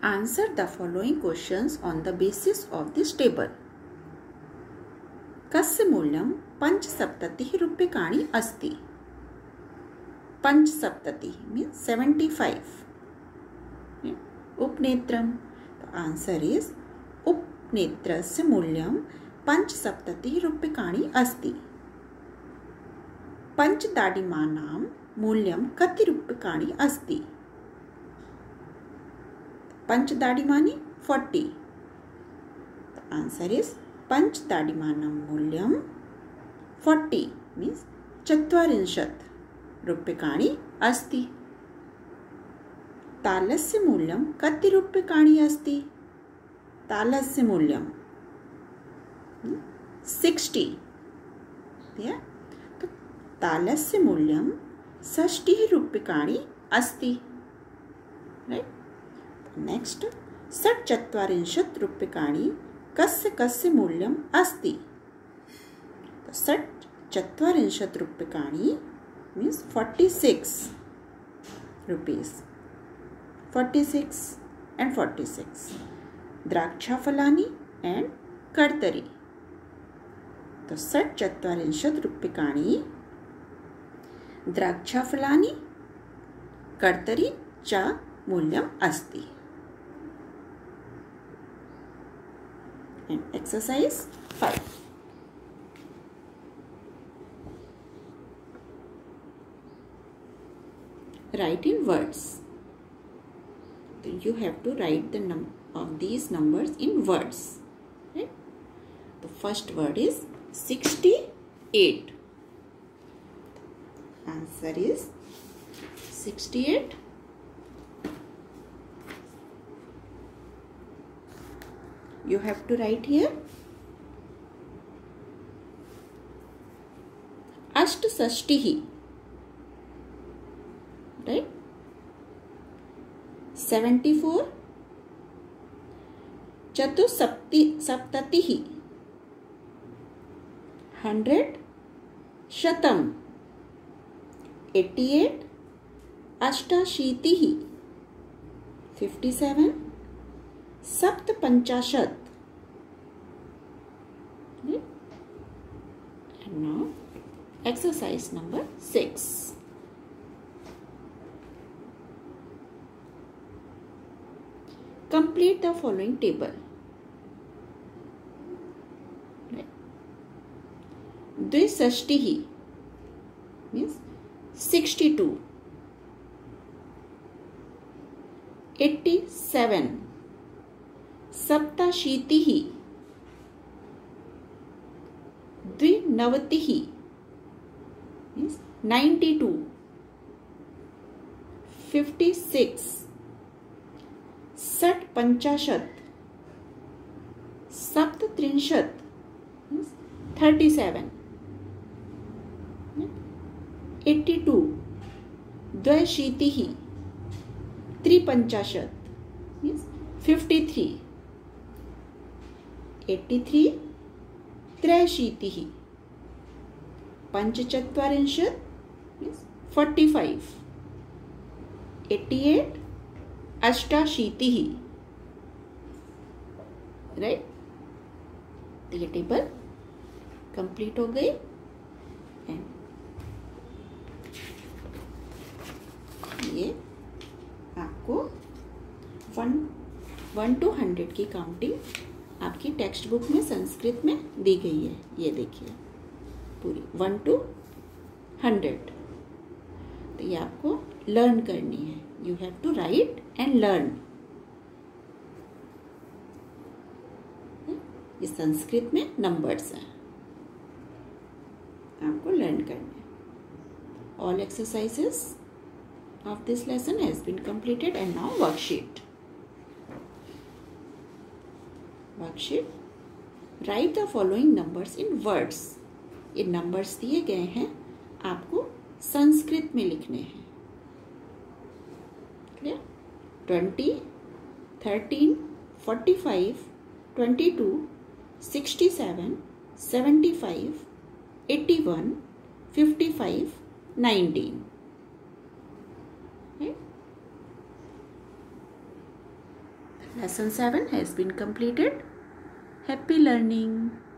Answer the following questions on the basis of this table. कस्य मूल्यं 75 रूप्यकाणि अस्ति? 75 means 75. उपनेत्रम, the answer is उपनेत्रस्य मूल्यं 75 रूप्यकाणि अस्ति. पंचदाडिमानां मूल्यं कति रूप्यकाणि अस्ति? पंचदाडिमानि 40. The answer is पंचदाडिमानां मूल्यं 40 means 40 रूप्यकाणि अस्ति. तालस्य मूल्यं कति रूप्यकाणि अस्ति? तालस्य मूल्यं 60. तो तालस्य मूल्यं 60 रूप्यकाणि अस्ति. राइट. नेक्स्ट, 40 रूप्यकाणि कस्य कस्य मूल्यम् अस्ति? 40 रूप्यकाणि means 46 rupees. 46 and 46. द्राक्षाफलानि and कर्तरी. तो 40 रूप्यकाणि द्राक्षाफलानि कर्तरी च मूल्यम् अस्ति. And exercise 5. Write in words. So you have to write the of these numbers in words. Right? The first word is 68. Answer is 68. You have to write here अष्टषष्टिः. Right? 74. चतुस्सप्ततिः. 100. शतम्. 88. अष्टाशीतिः. 57. सप्तपञ्चाशत्. And now exercise number 6. Complete the following table. द्विषष्टिः means 62. 87. सप्ताशीतिः. द्विनवतिः means 92. 56. षट्पञ्चाशत्. सप्तत्रिंशत् means 37. 82. द्व्यशीतिः. त्रिपञ्चाशत् means 53. 83. त्रयशीतिः. पञ्चचत्वारिंशत् means 45. 88. अष्टाशीतिः. Right. ये table complete हो गई. And ये आपको 1 to 100 की counting आपकी टेक्स्ट बुक में संस्कृत में दी गई है. ये देखिए पूरी 1 to 100. तो ये आपको लर्न करनी है. You have to write and learn. ये संस्कृत में नंबर्स हैं, आपको लर्न करना है. All exercises of this lesson has been completed. And now worksheet. Write the following numbers in words. ये numbers दिए गए हैं, आपको संस्कृत में लिखने हैं. Clear? 20, 13, 45, 22, 67, 75, 81, 55, 19. Lesson 7 has been completed. Happy learning.